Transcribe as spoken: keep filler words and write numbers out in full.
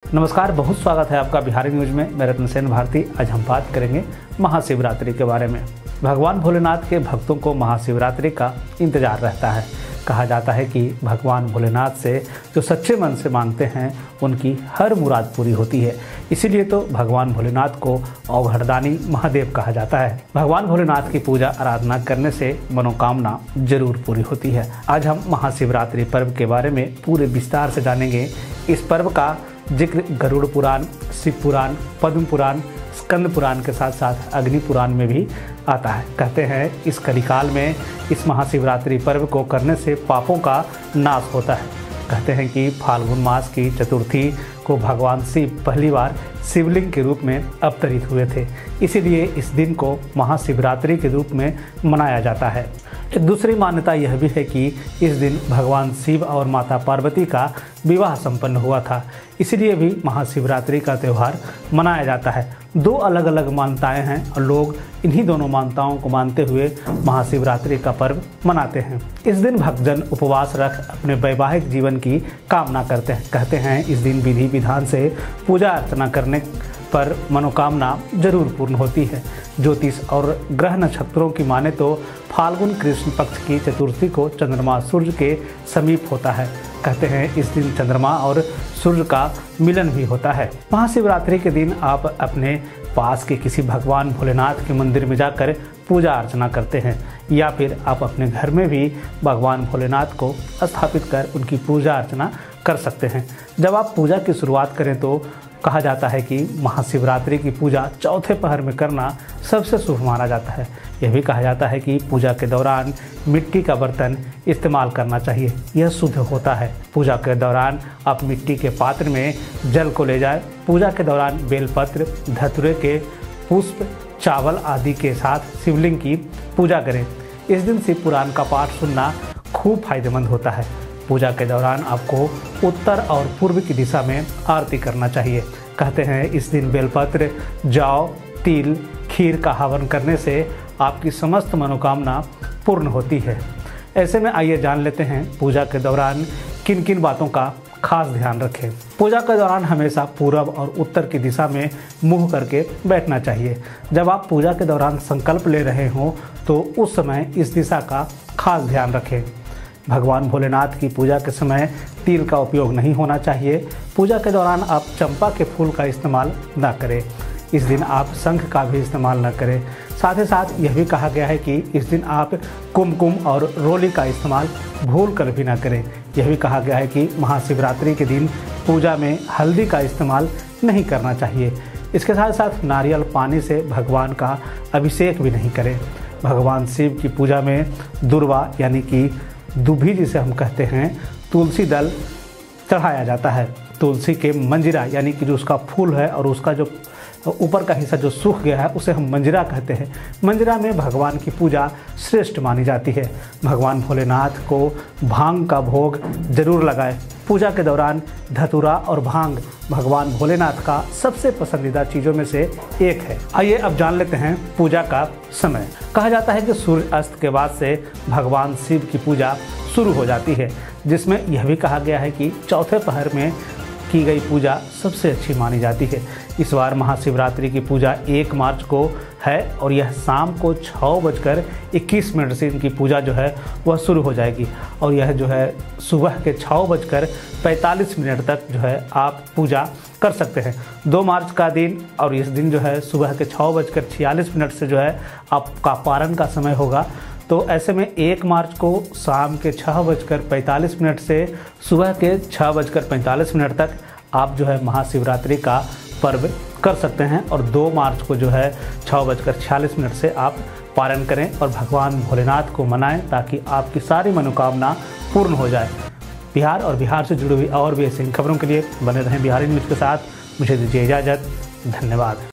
नमस्कार, बहुत स्वागत है आपका बिहारी न्यूज में। मैं रत्न सेन भारती। आज हम बात करेंगे महाशिवरात्रि के बारे में। भगवान भोलेनाथ के भक्तों को महाशिवरात्रि का इंतजार रहता है। कहा जाता है कि भगवान भोलेनाथ से जो सच्चे मन से मांगते हैं उनकी हर मुराद पूरी होती है। इसीलिए तो भगवान भोलेनाथ को अवघड़दानी महादेव कहा जाता है। भगवान भोलेनाथ की पूजा आराधना करने से मनोकामना जरूर पूरी होती है। आज हम महाशिवरात्रि पर्व के बारे में पूरे विस्तार से जानेंगे। इस पर्व का जिक्र गरुड़ पुराण, शिव पुराण, पद्म पुराण, स्कंद पुराण के साथ साथ अग्नि पुराण में भी आता है। कहते हैं इस कलिकाल में इस महाशिवरात्रि पर्व को करने से पापों का नाश होता है। कहते हैं कि फाल्गुन मास की चतुर्थी को भगवान शिव पहली बार शिवलिंग के रूप में अवतरित हुए थे। इसीलिए इस दिन को महाशिवरात्रि के रूप में मनाया जाता है। एक दूसरी मान्यता यह भी है कि इस दिन भगवान शिव और माता पार्वती का विवाह संपन्न हुआ था। इसीलिए भी महाशिवरात्रि का त्यौहार मनाया जाता है। दो अलग अलग मान्यताएं हैं और लोग इन्हीं दोनों मान्यताओं को मानते हुए महाशिवरात्रि का पर्व मनाते हैं। इस दिन भक्तजन उपवास रख अपने वैवाहिक जीवन की कामना करते हैं। कहते हैं इस दिन विधि विधान से पूजा अर्चना करने पर मनोकामना जरूर पूर्ण होती है। ज्योतिष और ग्रह नक्षत्रों की माने तो फाल्गुन कृष्ण पक्ष की चतुर्थी को चंद्रमा सूर्य के समीप होता है। कहते हैं इस दिन चंद्रमा और सूर्य का मिलन भी होता है। महाशिवरात्रि के दिन आप अपने पास के किसी भगवान भोलेनाथ के मंदिर में जाकर पूजा अर्चना करते हैं, या फिर आप अपने घर में भी भगवान भोलेनाथ को स्थापित कर उनकी पूजा अर्चना कर सकते हैं। जब आप पूजा की शुरुआत करें तो कहा जाता है कि महाशिवरात्रि की पूजा चौथे पहर में करना सबसे शुभ माना जाता है। यह भी कहा जाता है कि पूजा के दौरान मिट्टी का बर्तन इस्तेमाल करना चाहिए, यह शुद्ध होता है। पूजा के दौरान आप मिट्टी के पात्र में जल को ले जाएं। पूजा के दौरान बेलपत्र, धतूरे के पुष्प, चावल आदि के साथ शिवलिंग की पूजा करें। इस दिन शिव पुराण का पाठ सुनना खूब फायदेमंद होता है। पूजा के दौरान आपको उत्तर और पूर्व की दिशा में आरती करना चाहिए। कहते हैं इस दिन बेलपत्र, जौ, तिल, खीर का हवन करने से आपकी समस्त मनोकामना पूर्ण होती है। ऐसे में आइए जान लेते हैं पूजा के दौरान किन किन बातों का खास ध्यान रखें। पूजा के दौरान हमेशा पूरब और उत्तर की दिशा में मुंह करके बैठना चाहिए। जब आप पूजा के दौरान संकल्प ले रहे हों तो उस समय इस दिशा का खास ध्यान रखें। भगवान भोलेनाथ की पूजा के समय तिल का उपयोग नहीं होना चाहिए। पूजा के दौरान आप चंपा के फूल का इस्तेमाल न करें। इस दिन आप शंख का भी इस्तेमाल न करें। साथ ही साथ यह भी कहा गया है कि इस दिन आप कुमकुम और रोली का इस्तेमाल भूल कर भी न करें। यह भी कहा गया है कि महाशिवरात्रि के दिन पूजा में हल्दी का इस्तेमाल नहीं करना चाहिए। इसके साथ साथ नारियल पानी से भगवान का अभिषेक भी नहीं करें। भगवान शिव की पूजा में दुर्वा यानी कि दुभी जिसे हम कहते हैं, तुलसी दल चढ़ाया जाता है। तुलसी के मंजिरा यानी कि जो उसका फूल है और उसका जो ऊपर का हिस्सा जो सूख गया है उसे हम मंजिरा कहते हैं। मंजिरा में भगवान की पूजा श्रेष्ठ मानी जाती है। भगवान भोलेनाथ को भांग का भोग जरूर लगाएं। पूजा के दौरान धतूरा और भांग भगवान भोलेनाथ का सबसे पसंदीदा चीज़ों में से एक है। आइए अब जान लेते हैं पूजा का समय। कहा जाता है कि सूर्य अस्त के बाद से भगवान शिव की पूजा शुरू हो जाती है, जिसमें यह भी कहा गया है कि चौथे पहर में की गई पूजा सबसे अच्छी मानी जाती है। इस बार महाशिवरात्रि की पूजा एक मार्च को है और यह शाम को छः बजकर इक्कीस मिनट से इनकी पूजा जो है वह शुरू हो जाएगी और यह जो है सुबह के छः बजकर पैंतालीस मिनट तक जो है आप पूजा कर सकते हैं। दो मार्च का दिन और इस दिन जो है सुबह के छः बजकर छियालीस मिनट से जो है आपका पारण का समय होगा। तो ऐसे में एक मार्च को शाम के छः बजकर पैंतालीस मिनट से सुबह के छः बजकर पैंतालीस मिनट तक आप जो है महाशिवरात्रि का पर्व कर सकते हैं और दो मार्च को जो है छः बजकर छियालीस मिनट से आप पारण करें और भगवान भोलेनाथ को मनाएं ताकि आपकी सारी मनोकामना पूर्ण हो जाए। बिहार और बिहार से जुड़ी हुई और भी ऐसी खबरों के लिए बने रहें बिहारी न्यूज़ के साथ। मुझे दीजिए इजाज़त। धन्यवाद।